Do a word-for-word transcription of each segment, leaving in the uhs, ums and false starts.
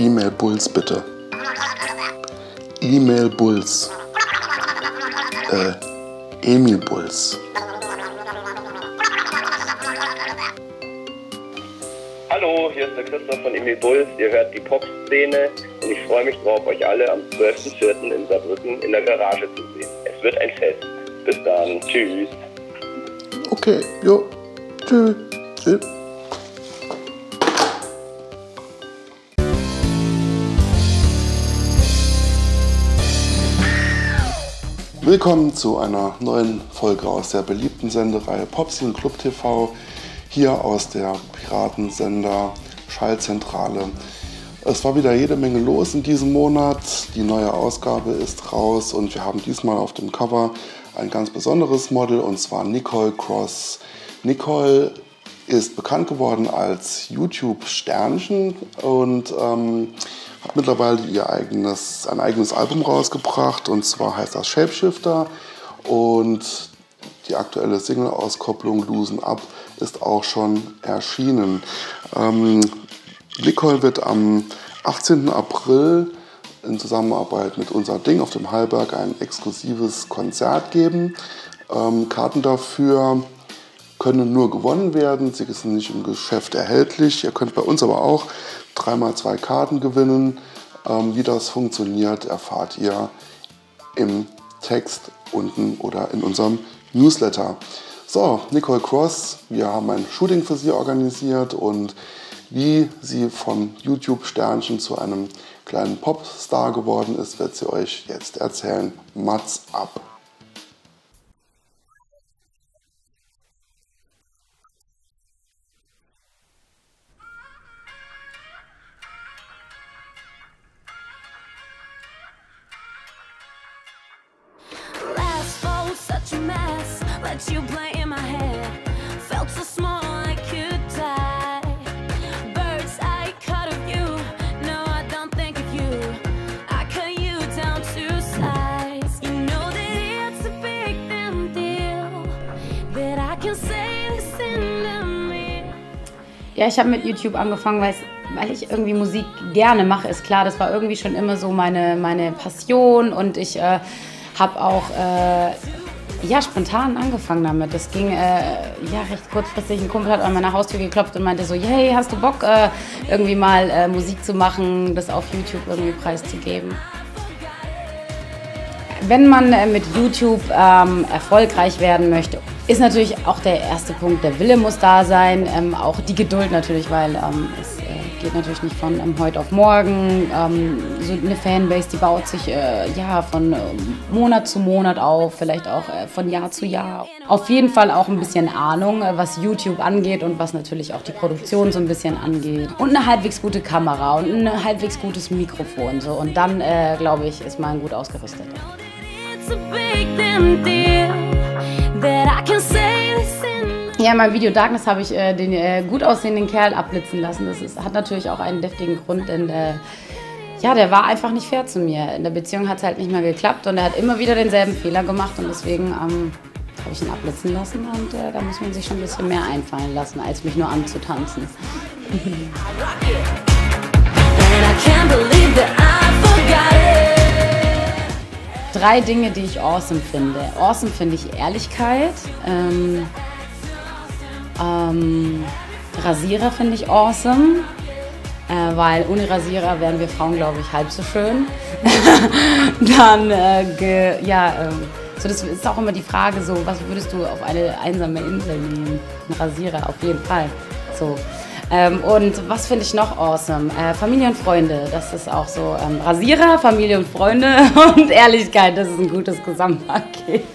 E-Mail Bulls bitte. E-Mail Bulls. Äh, Emil Bulls. Hallo, hier ist der Christoph von Emil Bulls. Ihr hört die Pop-Szene und ich freue mich drauf, euch alle am zwölften vierten in Saarbrücken in der Garage zu sehen. Es wird ein Fest. Bis dann. Tschüss. Okay, jo. Tschüss. Tschüss. Willkommen zu einer neuen Folge aus der beliebten Sendereihe Popsi und Club T V, hier aus der Piratensender Schallzentrale. Es war wieder jede Menge los in diesem Monat, die neue Ausgabe ist raus und wir haben diesmal auf dem Cover ein ganz besonderes Model, und zwar Nicole Cross. Nicole ist bekannt geworden als YouTube-Sternchen und ähm, hat mittlerweile ihr eigenes, ein eigenes Album rausgebracht, und zwar heißt das Shapeshifter, und die aktuelle Single-Auskopplung Loosen Up ist auch schon erschienen. Ähm, Nicole wird am achtzehnten April in Zusammenarbeit mit Unser Ding auf dem Hallberg ein exklusives Konzert geben. Ähm, Karten dafür können nur gewonnen werden, sie sind nicht im Geschäft erhältlich. Ihr könnt bei uns aber auch dreimal zwei Karten gewinnen. Ähm, wie das funktioniert, erfahrt ihr im Text unten oder in unserem Newsletter. So, Nicole Cross, wir haben ein Shooting für sie organisiert, und wie sie vom YouTube-Sternchen zu einem kleinen Popstar geworden ist, wird sie euch jetzt erzählen. Mats ab! You play in my head, felt so small I could die. Bird's eye cut of you, no I don't think of you. I cut you down to size. You know that it's a big damn deal that I can say this into me. Ja, ich habe mit YouTube angefangen, weil, weil ich irgendwie Musik gerne mache, ist klar. Das war irgendwie schon immer so meine, meine Passion, und ich äh, habe auch äh, ja, spontan angefangen damit. Das ging äh, ja, recht kurzfristig. Ein Kumpel hat an meiner Haustür geklopft und meinte so, hey, hast du Bock, äh, irgendwie mal äh, Musik zu machen, das auf YouTube irgendwie preiszugeben? Wenn man äh, mit YouTube ähm, erfolgreich werden möchte, ist natürlich auch der erste Punkt, der Wille muss da sein, ähm, auch die Geduld natürlich, weil ähm, es äh, geht natürlich nicht von ähm, heute auf morgen. Ähm, so eine Fanbase, die baut sich äh, ja, von äh, Monat zu Monat auf, vielleicht auch äh, von Jahr zu Jahr. Auf jeden Fall auch ein bisschen Ahnung, äh, was YouTube angeht und was natürlich auch die Produktion so ein bisschen angeht. Und eine halbwegs gute Kamera und ein halbwegs gutes Mikrofon. So. Und dann, äh, glaube ich, ist man gut ausgerüstet. Ja, in meinem Video Darkness habe ich äh, den äh, gut aussehenden Kerl abblitzen lassen. Das ist, hat natürlich auch einen deftigen Grund, denn äh, ja, der war einfach nicht fair zu mir. In der Beziehung hat es halt nicht mehr geklappt, und er hat immer wieder denselben Fehler gemacht, und deswegen ähm, habe ich ihn abblitzen lassen, und äh, da muss man sich schon ein bisschen mehr einfallen lassen, als mich nur anzutanzen. Drei Dinge, die ich awesome finde. Awesome finde ich Ehrlichkeit. Ähm, ähm, Rasierer finde ich awesome. Äh, weil ohne Rasierer wären wir Frauen, glaube ich, halb so schön. Dann, äh, ge, ja, äh, so das ist auch immer die Frage, so, was würdest du auf eine einsame Insel nehmen? Ein Rasierer, auf jeden Fall. So. Ähm, und was finde ich noch awesome? Äh, Familie und Freunde, das ist auch so. Ähm, Rasierer, Familie und Freunde und Ehrlichkeit, das ist ein gutes Gesamtpaket.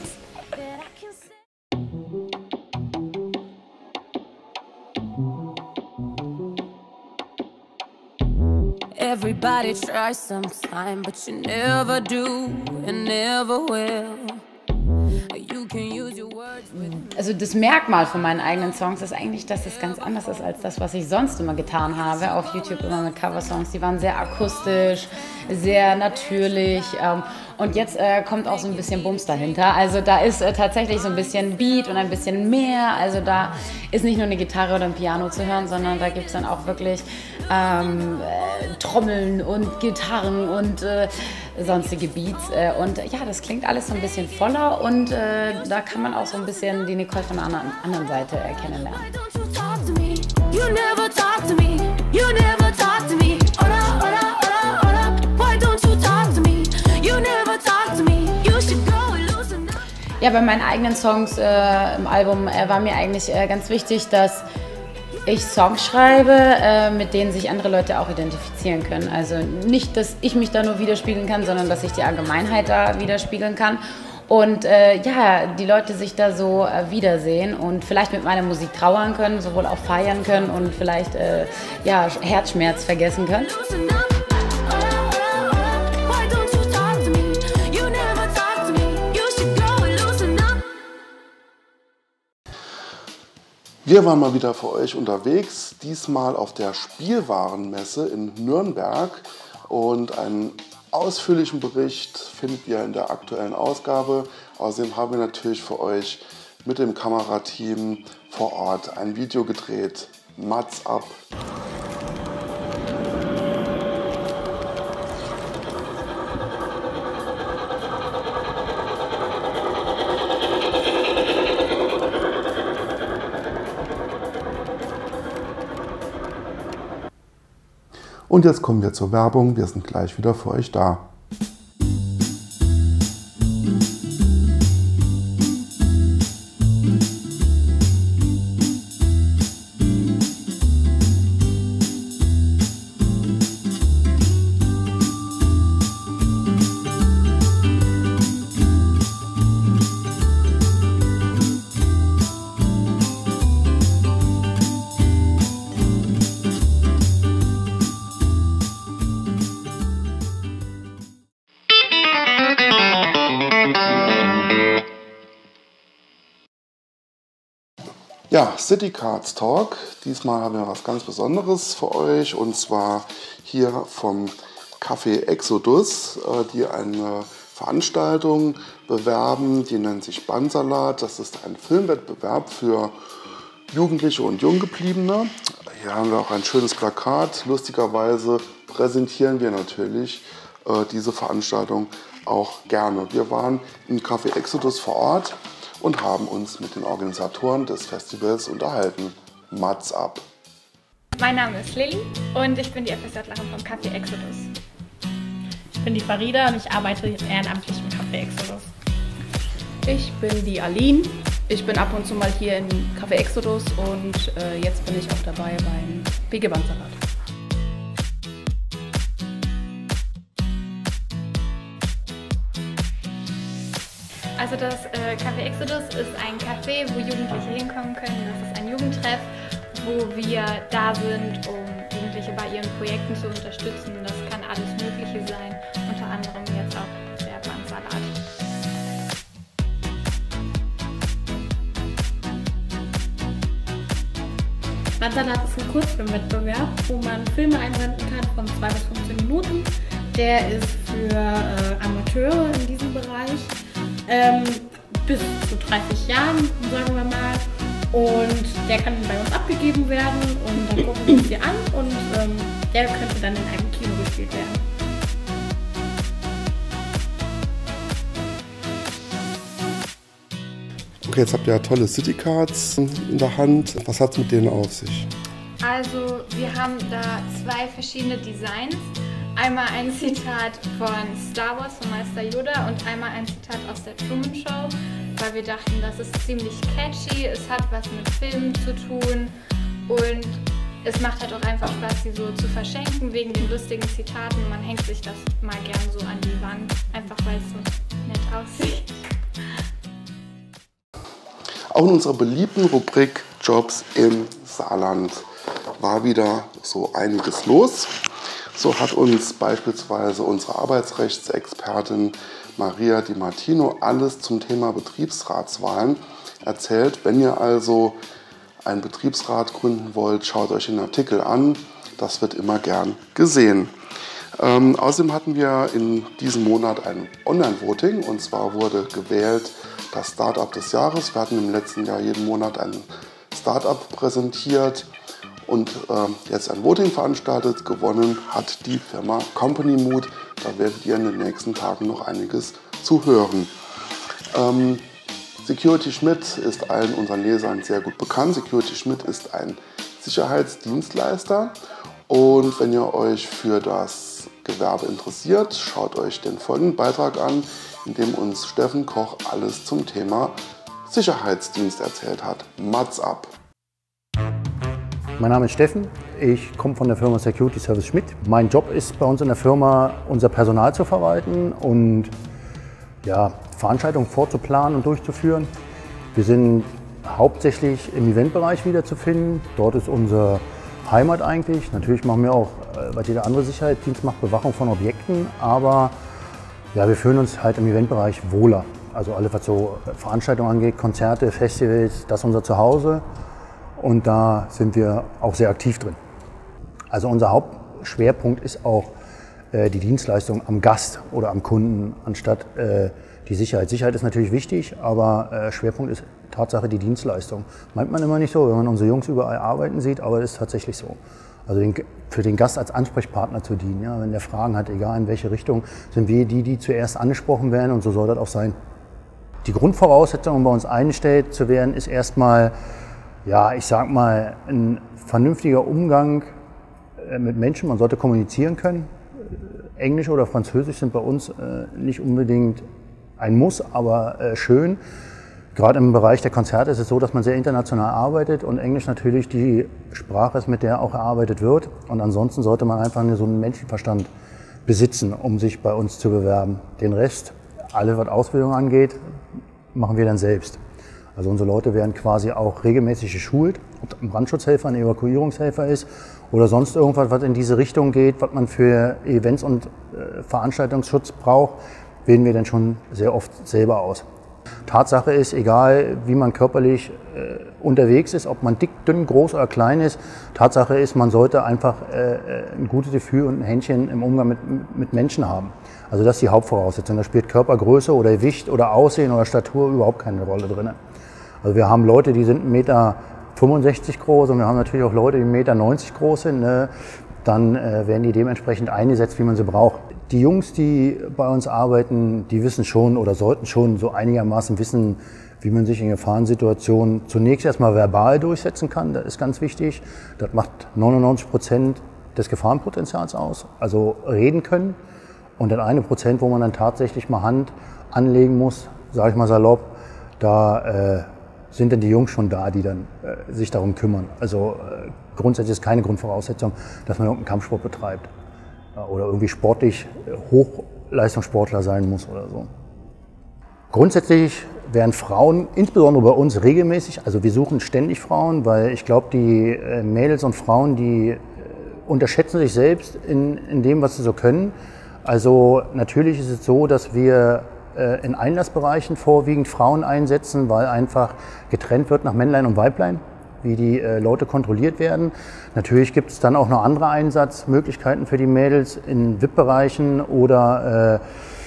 Everybody tries sometime, but you never do and never will. You Also das Merkmal von meinen eigenen Songs ist eigentlich, dass es ganz anders ist als das, was ich sonst immer getan habe. Auf YouTube immer mit Coversongs, die waren sehr akustisch, sehr natürlich. Ähm, und jetzt äh, kommt auch so ein bisschen Bums dahinter. Also da ist äh, tatsächlich so ein bisschen Beat und ein bisschen mehr. Also da ist nicht nur eine Gitarre oder ein Piano zu hören, sondern da gibt es dann auch wirklich ähm, äh, Trommeln und Gitarren und äh, sonstige Beats. Äh, und ja, das klingt alles so ein bisschen voller und äh, da kann man auch so ein bisschen die Nicole von der anderen, anderen Seite äh, kennenlernen. Ja, bei meinen eigenen Songs äh, im Album äh, war mir eigentlich äh, ganz wichtig, dass ich Songs schreibe, äh, mit denen sich andere Leute auch identifizieren können. Also nicht, dass ich mich da nur widerspiegeln kann, sondern dass ich die Allgemeinheit da widerspiegeln kann. Und äh, ja, die Leute sich da so äh, wiedersehen und vielleicht mit meiner Musik trauern können, sowohl auch feiern können und vielleicht äh, ja, Herzschmerz vergessen können. Wir waren mal wieder für euch unterwegs, diesmal auf der Spielwarenmesse in Nürnberg und einen ausführlichen Bericht findet ihr in der aktuellen Ausgabe. Außerdem haben wir natürlich für euch mit dem Kamerateam vor Ort ein Video gedreht. Mats ab! Und jetzt kommen wir zur Werbung. Wir sind gleich wieder für euch da. Ja, City Cards Talk. Diesmal haben wir was ganz Besonderes für euch und zwar hier vom Café Exodus, die eine Veranstaltung bewerben, die nennt sich Bandsalat. Das ist ein Filmwettbewerb für Jugendliche und Junggebliebene. Hier haben wir auch ein schönes Plakat. Lustigerweise präsentieren wir natürlich äh, diese Veranstaltung auch gerne. Wir waren im Café Exodus vor Ort und haben uns mit den Organisatoren des Festivals unterhalten. Mats ab! Mein Name ist Lilly und ich bin die FSJlerin vom Café Exodus. Ich bin die Farida und ich arbeite ehrenamtlich im Café Exodus. Ich bin die Aline. Ich bin ab und zu mal hier im Café Exodus und äh, jetzt bin ich auch dabei beim B G Bandsalat. Also das äh, Café Exodus ist ein Café, wo Jugendliche hinkommen können. Das ist ein Jugendtreff, wo wir da sind, um Jugendliche bei ihren Projekten zu unterstützen. Das kann alles Mögliche sein, unter anderem jetzt auch der Bandsalat. Bandsalat ist ein Kurzfilmwettbewerb, wo man Filme einsenden kann von zwei bis fünfzehn Minuten. Der ist für äh, Amateure in diesem Bereich. Ähm, bis zu dreißig Jahren, sagen wir mal. Und der kann bei uns abgegeben werden und dann gucken wir uns die an und ähm, der könnte dann in einem Kino gespielt werden. Okay, jetzt habt ihr ja tolle City Cards in der Hand. Was hat es mit denen auf sich? Also wir haben da zwei verschiedene Designs. Einmal ein Zitat von Star Wars von Meister Yoda und einmal ein Zitat aus der Truman Show, weil wir dachten, das ist ziemlich catchy, es hat was mit Filmen zu tun und es macht halt auch einfach Spaß, sie so zu verschenken wegen den lustigen Zitaten. Man hängt sich das mal gern so an die Wand, einfach weil es so nett aussieht. Auch in unserer beliebten Rubrik Jobs im Saarland war wieder so einiges los. So hat uns beispielsweise unsere Arbeitsrechtsexpertin Maria Di Martino alles zum Thema Betriebsratswahlen erzählt. Wenn ihr also einen Betriebsrat gründen wollt, schaut euch den Artikel an. Das wird immer gern gesehen. Ähm, außerdem hatten wir in diesem Monat ein Online-Voting und zwar wurde gewählt das Startup des Jahres. Wir hatten im letzten Jahr jeden Monat ein Startup präsentiert und äh, jetzt ein Voting veranstaltet. Gewonnen hat die Firma Company Mood. Da werdet ihr in den nächsten Tagen noch einiges zu hören. Ähm, Security Schmidt ist allen unseren Lesern sehr gut bekannt. Security Schmidt ist ein Sicherheitsdienstleister und wenn ihr euch für das Gewerbe interessiert, schaut euch den folgenden Beitrag an, in dem uns Steffen Koch alles zum Thema Sicherheitsdienst erzählt hat. Mats ab! Mein Name ist Steffen, ich komme von der Firma Security Service Schmidt. Mein Job ist bei uns in der Firma, unser Personal zu verwalten und ja, Veranstaltungen vorzuplanen und durchzuführen. Wir sind hauptsächlich im Eventbereich wiederzufinden. Dort ist unsere Heimat eigentlich. Natürlich machen wir auch, was jeder andere Sicherheitsdienst macht, Bewachung von Objekten, aber ja, wir fühlen uns halt im Eventbereich wohler. Also alles, was so Veranstaltungen angeht, Konzerte, Festivals, das ist unser Zuhause und da sind wir auch sehr aktiv drin. Also unser Hauptschwerpunkt ist auch äh, die Dienstleistung am Gast oder am Kunden, anstatt äh, die Sicherheit. Sicherheit ist natürlich wichtig, aber äh, Schwerpunkt ist Tatsache die Dienstleistung. Meint man immer nicht so, wenn man unsere Jungs überall arbeiten sieht, aber es ist tatsächlich so. Also den, für den Gast als Ansprechpartner zu dienen. Ja? Wenn der Fragen hat, egal in welche Richtung, sind wir die, die zuerst angesprochen werden und so soll das auch sein. Die Grundvoraussetzung, um bei uns eingestellt zu werden, ist erstmal, ja, ich sag mal, ein vernünftiger Umgang mit Menschen. Man sollte kommunizieren können. Englisch oder Französisch sind bei uns äh, nicht unbedingt ein Muss, aber äh, schön. Gerade im Bereich der Konzerte ist es so, dass man sehr international arbeitet und Englisch natürlich die Sprache ist, mit der auch erarbeitet wird. Und ansonsten sollte man einfach so einen Menschenverstand besitzen, um sich bei uns zu bewerben. Den Rest, alles was Ausbildung angeht, machen wir dann selbst. Also unsere Leute werden quasi auch regelmäßig geschult, ob das ein Brandschutzhelfer, ein Evakuierungshelfer ist oder sonst irgendwas, was in diese Richtung geht, was man für Events und äh, Veranstaltungsschutz braucht, wählen wir dann schon sehr oft selber aus. Tatsache ist, egal wie man körperlich äh, unterwegs ist, ob man dick, dünn, groß oder klein ist, Tatsache ist, man sollte einfach äh, ein gutes Gefühl und ein Händchen im Umgang mit, mit Menschen haben. Also das ist die Hauptvoraussetzung. Da spielt Körpergröße oder Gewicht oder Aussehen oder Statur überhaupt keine Rolle drin. Also wir haben Leute, die sind ein Meter fünfundsechzig groß und wir haben natürlich auch Leute, die ein Meter neunzig groß sind. Ne? Dann äh, werden die dementsprechend eingesetzt, wie man sie braucht. Die Jungs, die bei uns arbeiten, die wissen schon oder sollten schon so einigermaßen wissen, wie man sich in Gefahrensituationen zunächst erstmal verbal durchsetzen kann. Das ist ganz wichtig. Das macht neunundneunzig Prozent des Gefahrenpotenzials aus. Also reden können. Und das eine Prozent, wo man dann tatsächlich mal Hand anlegen muss, sage ich mal salopp, da äh, sind dann die Jungs schon da, die dann äh, sich darum kümmern. Also äh, grundsätzlich ist keine Grundvoraussetzung, dass man irgendeinen Kampfsport betreibt oder irgendwie sportlich Hochleistungssportler sein muss oder so. Grundsätzlich werden Frauen, insbesondere bei uns, regelmäßig, also wir suchen ständig Frauen, weil ich glaube, die Mädels und Frauen, die unterschätzen sich selbst in, in dem, was sie so können. Also natürlich ist es so, dass wir in Einlassbereichen vorwiegend Frauen einsetzen, weil einfach getrennt wird nach Männlein und Weiblein, wie die äh, Leute kontrolliert werden. Natürlich gibt es dann auch noch andere Einsatzmöglichkeiten für die Mädels in V I P-Bereichen oder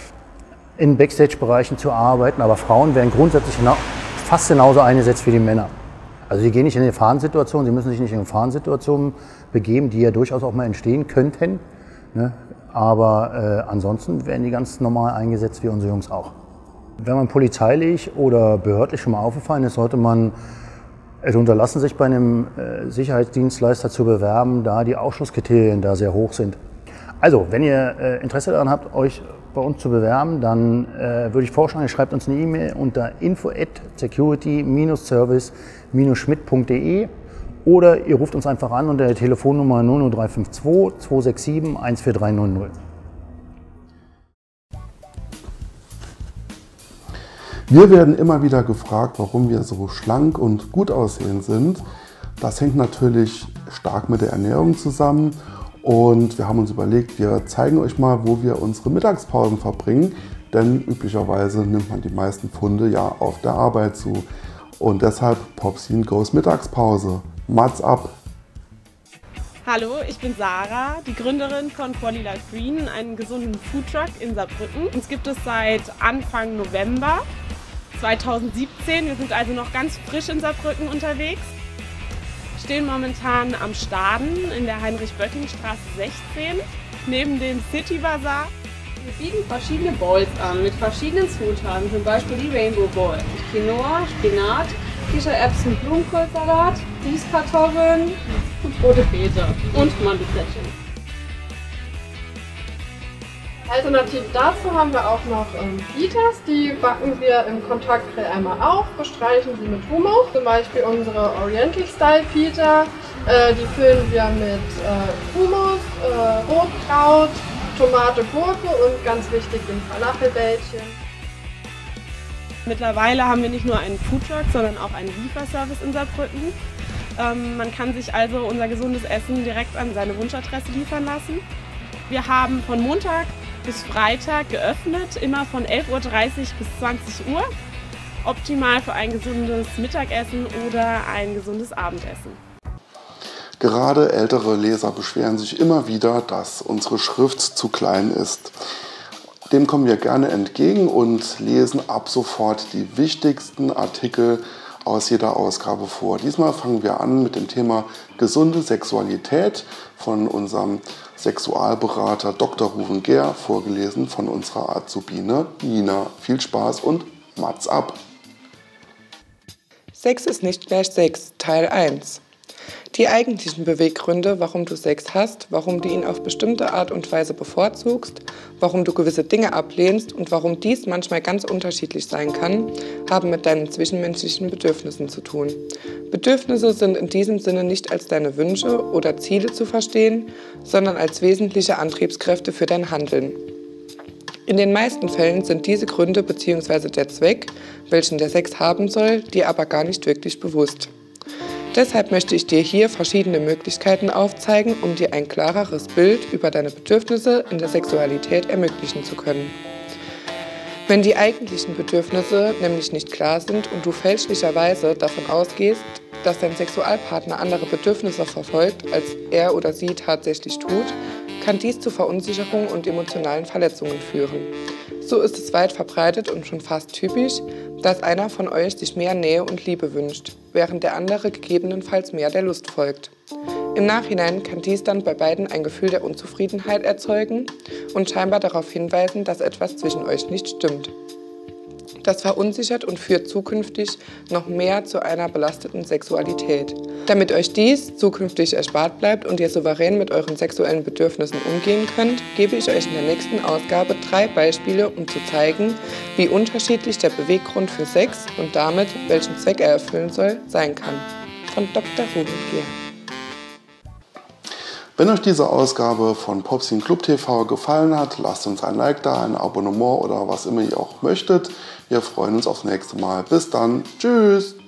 äh, in Backstage-Bereichen zu arbeiten, aber Frauen werden grundsätzlich genau, fast genauso eingesetzt wie die Männer. Also sie gehen nicht in Gefahrensituationen, sie müssen sich nicht in Gefahrensituationen begeben, die ja durchaus auch mal entstehen könnten, ne? Aber äh, ansonsten werden die ganz normal eingesetzt wie unsere Jungs auch. Wenn man polizeilich oder behördlich schon mal aufgefallen ist, sollte man es unterlassen, sich bei einem äh, Sicherheitsdienstleister zu bewerben, da die Ausschlusskriterien da sehr hoch sind. Also, wenn ihr äh, Interesse daran habt, euch bei uns zu bewerben, dann äh, würde ich vorschlagen, ihr schreibt uns eine E-Mail unter info at security service schmidt punkt de oder ihr ruft uns einfach an unter der Telefonnummer null null drei fünf zwei zwei sechs sieben eins vier drei null null. Wir werden immer wieder gefragt, warum wir so schlank und gut aussehend sind. Das hängt natürlich stark mit der Ernährung zusammen und wir haben uns überlegt, wir zeigen euch mal, wo wir unsere Mittagspausen verbringen. denn üblicherweise nimmt man die meisten Pfunde ja auf der Arbeit zu. Und deshalb Popsin Goes Mittagspause. Mats ab! Hallo, ich bin Sarah, die Gründerin von Quality Life Green, einen gesunden Foodtruck in Saarbrücken. Uns gibt es seit Anfang November zweitausendsiebzehn. Wir sind also noch ganz frisch in Saarbrücken unterwegs. Wir stehen momentan am Staden in der Heinrich-Böcking-Straße sechzehn, neben dem City Bazaar. Wir bieten verschiedene Bowls an mit verschiedenen Zutaten, zum Beispiel die Rainbow Bowl, Quinoa, Spinat, Kichererbsen, Blumenkohlsalat, Süßkartoffeln, rote Beete und Mandelblättchen. Alternativ dazu haben wir auch noch ähm, Pitas, die backen wir im Kontaktgrill einmal auf, bestreichen sie mit Hummus, zum Beispiel unsere Oriental Style Pita, äh, die füllen wir mit äh, Hummus, äh, Rotkraut, Tomate, Gurke und ganz wichtig den Falafelbällchen. Mittlerweile haben wir nicht nur einen Foodtruck, sondern auch einen Lieferservice in Saarbrücken. Ähm, man kann sich also unser gesundes Essen direkt an seine Wunschadresse liefern lassen. Wir haben von Montag bis Freitag geöffnet, immer von elf Uhr dreißig bis zwanzig Uhr. Optimal für ein gesundes Mittagessen oder ein gesundes Abendessen. Gerade ältere Leser beschweren sich immer wieder, dass unsere Schrift zu klein ist. Dem kommen wir gerne entgegen und lesen ab sofort die wichtigsten Artikel aus jeder Ausgabe vor. Diesmal fangen wir an mit dem Thema gesunde Sexualität von unserem Sexualberater Doktor Ruven Gehr, vorgelesen von unserer Azubine Nina. Viel Spaß und Mats ab! Sex ist nicht gleich Sex, Teil eins. Die eigentlichen Beweggründe, warum du Sex hast, warum du ihn auf bestimmte Art und Weise bevorzugst, warum du gewisse Dinge ablehnst und warum dies manchmal ganz unterschiedlich sein kann, haben mit deinen zwischenmenschlichen Bedürfnissen zu tun. Bedürfnisse sind in diesem Sinne nicht als deine Wünsche oder Ziele zu verstehen, sondern als wesentliche Antriebskräfte für dein Handeln. In den meisten Fällen sind diese Gründe bzw. der Zweck, welchen der Sex haben soll, dir aber gar nicht wirklich bewusst. Deshalb möchte ich dir hier verschiedene Möglichkeiten aufzeigen, um dir ein klareres Bild über deine Bedürfnisse in der Sexualität ermöglichen zu können. Wenn die eigentlichen Bedürfnisse nämlich nicht klar sind und du fälschlicherweise davon ausgehst, dass dein Sexualpartner andere Bedürfnisse verfolgt, als er oder sie tatsächlich tut, kann dies zu Verunsicherung und emotionalen Verletzungen führen. So ist es weit verbreitet und schon fast typisch, dass einer von euch sich mehr Nähe und Liebe wünscht, während der andere gegebenenfalls mehr der Lust folgt. Im Nachhinein kann dies dann bei beiden ein Gefühl der Unzufriedenheit erzeugen und scheinbar darauf hinweisen, dass etwas zwischen euch nicht stimmt. Das verunsichert und führt zukünftig noch mehr zu einer belasteten Sexualität. Damit euch dies zukünftig erspart bleibt und ihr souverän mit euren sexuellen Bedürfnissen umgehen könnt, gebe ich euch in der nächsten Ausgabe drei Beispiele, um zu zeigen, wie unterschiedlich der Beweggrund für Sex und damit, welchen Zweck er erfüllen soll, sein kann. Von Doktor Ruven Gehr. Wenn euch diese Ausgabe von Popsin Club T V gefallen hat, lasst uns ein Like da, ein Abonnement oder was immer ihr auch möchtet. Wir freuen uns aufs nächste Mal. Bis dann. Tschüss.